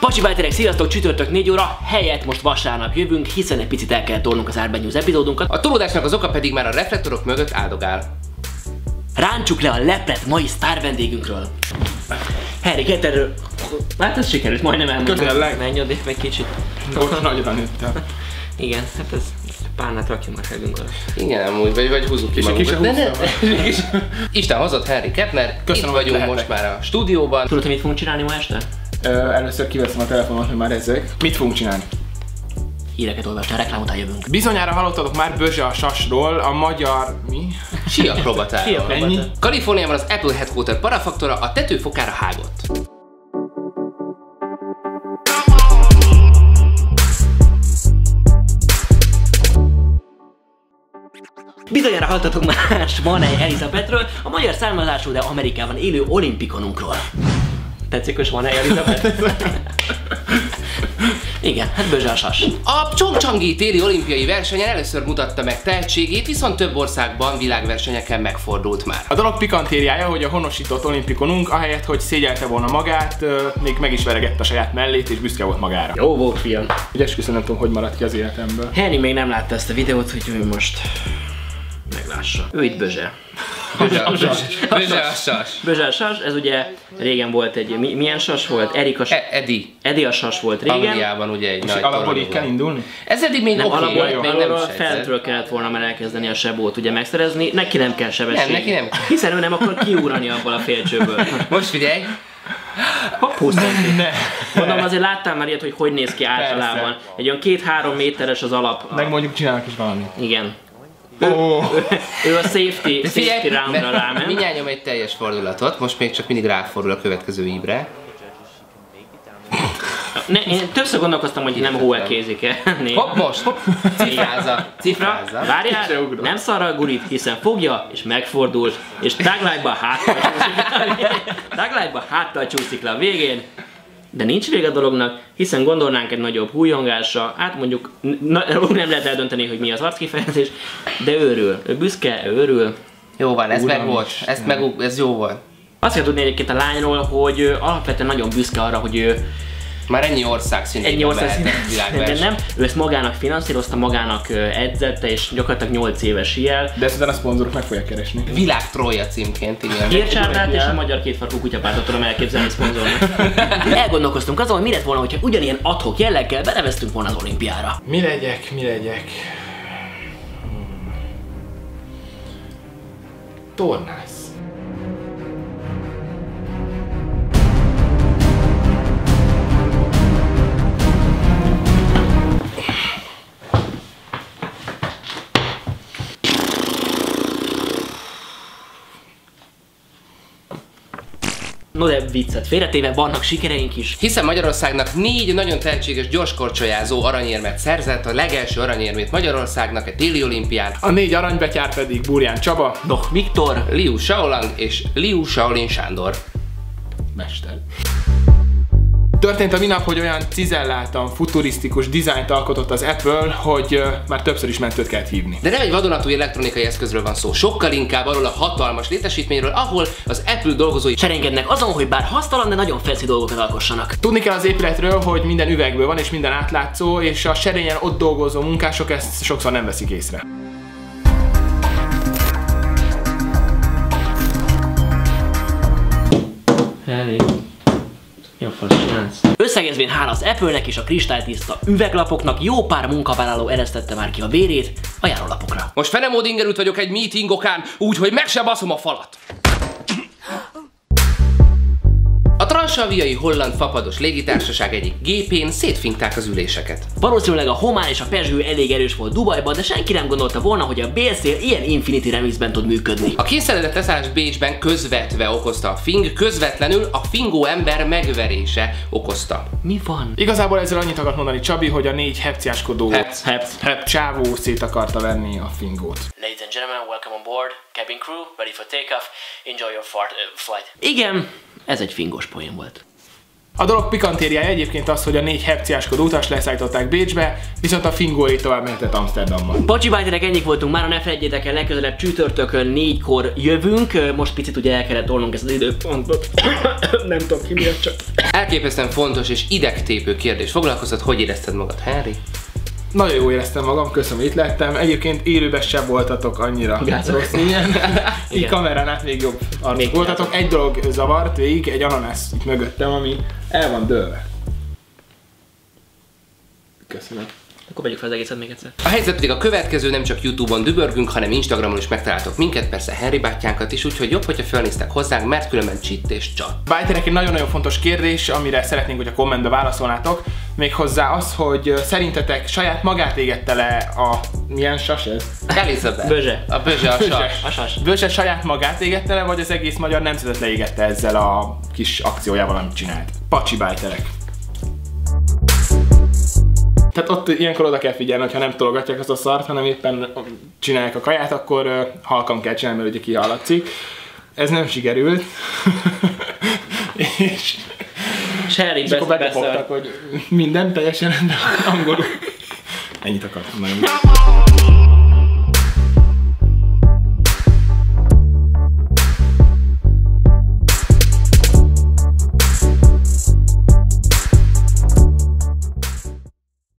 Pacsi bájterek, sziasztok! Csütörtök 4 óra helyett most vasárnap jövünk, hiszen egy picit el kell tolnunk az Árben News epizódunkat. A tolódásnak az oka pedig már a reflektorok mögött áldogál. Rántsuk le a leplet mai sztár vendégünkről. Harry Ketterről. Hát ez sikerült, majdnem elmondtam. Menj odébb meg kicsit. Nagyra nőttem. Igen, hát ez párnát rakjunk már felünk alá. Igen, amúgy, vagy húzzuk ki magunkat. Isten hozott Harry Kettner, itt vagyunk most már a stúdióban. Tudod, hogy mit fogunk csinálni ma este? Először kiveszem a telefonomat, hogy már ezek. Mit fogunk csinálni? Híreket olvasni, a reklám után jövünk. Bizonyára hallottatok már Bözse a Sasról, a magyar... mi? Síakrobatáról. Ennyi? Kaliforniában az Apple Headquarter parafaktora a tetőfokára hágott. Bizonyára hallottatok már Svanei Elizabethről, a magyar származású, de Amerikában élő olimpikonunkról. Tetszik, hogy Svanei Elizabeth? Igen, hát Bözse a Sas. A Pyeongchangi téli olimpiai versenyen először mutatta meg tehetségét, viszont több országban világversenyeken megfordult már. A dolog pikantériája, hogy a honosított olimpikonunk ahelyett, hogy szégyelte volna magát, még meg is veregette a saját mellét és büszke volt magára. Jó volt, fiam. Ugye esküszöm, nem tudom, hogy maradt ki az életemből. Henny még nem látta ezt a videót, hogy ő most meglássa. Ő itt Bözse. Bözse a Sas. Bözse a Sas, ez ugye régen volt egy, milyen sas volt? Erika Sas. Eddie a Sas volt régen. Angliában ugye egy nagy alapból így kell indulni? Ez eddig még nem, oké, még nem feltről kellett volna már elkezdeni a sebót ugye megszerezni, neki nem kell sebesség. Nem, neki nem. Hiszen ő nem akar kiugrani abból a félcsőből. Most figyelj! Hopp, mondom, azért láttál már ilyet, hogy néz ki általában. Egy olyan 2-3 méteres az alap. Meg mondjuk csinálnak is valamit. Igen. Ő a safety roundra ráment. Mindjárt nyom egy teljes fordulatot, most még csak mindig ráfordul a következő íbre. Én többször gondolkoztam, hogy nem hóelkézik-e. Hopp, most! Hopp. Cifra. Várjál, nem szarra a gurit, hiszen fogja és megfordul, és tagline-ba háttal csúszik le a végén. De nincs vége a dolognak, hiszen gondolnánk egy nagyobb hújongásra, hát mondjuk nem lehet eldönteni, hogy mi az arckifejezés, de őrül, ő büszke, ő örül. Jó van, ez meg volt, ez jó volt. Azt kell tudni egyébként a lányról, hogy alapvetően nagyon büszke arra, hogy ő már ennyi ország szintén világverseny. Nem, ő ezt magának finanszírozta, magának edzette, és gyakorlatilag 8 éves ilyen. De ezután a szponzorok meg fogják keresni. Világ Trója címként, igen. Hírcsárdát és a magyar kétfarkú kutyapártot tudom elképzelni szponzornak. Elgondolkoztunk azon, hogy mi lett volna, hogyha ugyanilyen ad-hoc jelleggel beneveztünk volna az olimpiára. Mi legyek? Tornász. No de viccet félretéve, vannak sikereink is. Hiszen Magyarországnak 4 nagyon tehetséges gyorskorcsolyázó aranyérmet szerzett, a legelső aranyérmét Magyarországnak a téli olimpián. A 4 aranybetyár pedig Burján Csaba, Doch Viktor, Liu Shaolang és Liu Shaolin Sándor. Mester. Történt a minap, hogy olyan cizelláltan, futurisztikus dizájnt alkotott az Apple, hogy már többször is mentőt kellett hívni. De nem egy vadonatúj elektronikai eszközről van szó, sokkal inkább arról a hatalmas létesítményről, ahol az Apple dolgozói cserélkednek azon, hogy bár hasztalan, de nagyon fancy dolgokat alkossanak. Tudni kell az épületről, hogy minden üvegből van és minden átlátszó, és a serényen ott dolgozó munkások ezt sokszor nem veszik észre. Összegezvén hála az Apple-nek és a kristálytiszta üveglapoknak jó pár munkavállaló eresztette már ki a bérét a járólapokra. Most fenemód ingerült vagyok egy meetingokán, úgyhogy meg se baszom a falat. A transalviai holland fapados légitársaság egyik gépén szétfinkták az üléseket. Valószínűleg a homán és a pezsgő elég erős volt Dubajban, de senki nem gondolta volna, hogy a bélszél ilyen Infinity remixben tud működni. A kényszeredett leszállás Bécsben közvetve okozta a fing, közvetlenül a fingó ember megverése okozta. Mi van? Igazából ezzel annyit akart mondani Csabi, hogy a 4 hepciáskodó csávó szét akarta venni a fingót. Ladies and gentlemen, welcome on board. Cabin crew, ready for takeoff. Enjoy your flight. Igen, ez egy fingós poén volt. A dolog pikantériája egyébként az, hogy a 4 hepciáskodó utas leszállították Bécsbe, viszont a fingói tovább mehetett Amsterdamba. Pacsi bájterek, ennyik voltunk már, ne felejtjétek el, legközelebb csütörtökön 4-kor jövünk. Most picit ugye el kellett tolnunk ezt az időpontot. Nem tudom ki miért csak. Elképesztően fontos és idegtépő kérdés. Foglalkoztat, hogy érezted magad, Henry? Nagyon jól éreztem magam, köszönöm, hogy itt lettem. Egyébként élőben sem voltatok annyira rossz ilyen. Így kamerán át még jobb arcok voltatok. Egy dolog zavart végig, egy ananász itt mögöttem, ami el van dőlve. Köszönöm. Akkor vegyük fel az egészet még egyszer. A helyzet pedig a következő, nem csak YouTube-on dübörgünk, hanem Instagramon is megtaláltok minket, persze Henry bátyánkat is, úgyhogy jobb, hogyha felnéztek hozzánk, mert különben cheat és csat. Bájterek, egy nagyon-nagyon fontos kérdés, amire szeretnénk, hogy a kommentbe válaszolnátok. Méghozzá az, hogy szerintetek saját magát égette le a... milyen sas ez? Elizabeth. Bözse. A Bözse, a sas. A sas. Bözse saját magát égette le, vagy az egész magyar nemzetet leégette ezzel a kis akciójával, amit csinált? Pacsi bájterek. Tehát ott ilyenkor oda kell figyelni, hogyha nem tologatják azt a szart, hanem éppen csinálják a kaját, akkor halkan kell csinálni, mert ugye kihallatszik. Ez nem sikerült. és akkor bekopogtak, hogy minden teljesen rendben, angolul. Ennyit akartam nagyon.